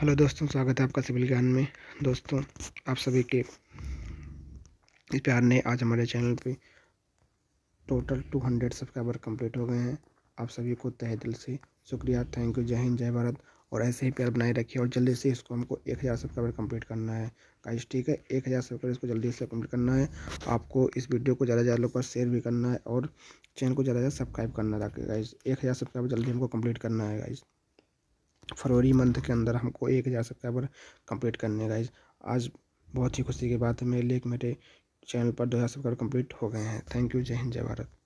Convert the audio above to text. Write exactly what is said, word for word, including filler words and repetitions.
Hello दोस्तों, स्वागत है आपका सिविल ज्ञान में। दोस्तों, आप सभी के इस प्यार ने आज हमारे चैनल पे टोटल दो सौ सब्सक्राइबर कंप्लीट हो गए हैं। आप सभी को तहे दिल से शुक्रिया, थैंक यू। जय हिंद, जय भारत। और ऐसे ही प्यार बनाए रखिए और जल्दी से इसको हमको एक हज़ार सब्सक्राइबर कंप्लीट करना है गाइस, ठीक है। एक हज़ार सब्सक्राइबर इसको जल्दी से कंप्लीट करना है। आपको इस वीडियो को ज़्यादा से ज़्यादा लोग पर शेयर भी करना है और चैनल को ज़्यादा से ज़्यादा सब्सक्राइब करना है ताकि गाइस एक हज़ार सब्सक्राइबर जल्दी हमको कंप्लीट करना है गाइस। फरवरी मंथ के अंदर हमको एक हज़ार सब्सक्राइबर कंप्लीट करने गाइस। आज बहुत ही खुशी की बात है मेरे लिए कि मेरे चैनल पर दो हज़ार सब्सक्राइबर कंप्लीट हो गए हैं। Thank you. जय हिंद, जय भारत।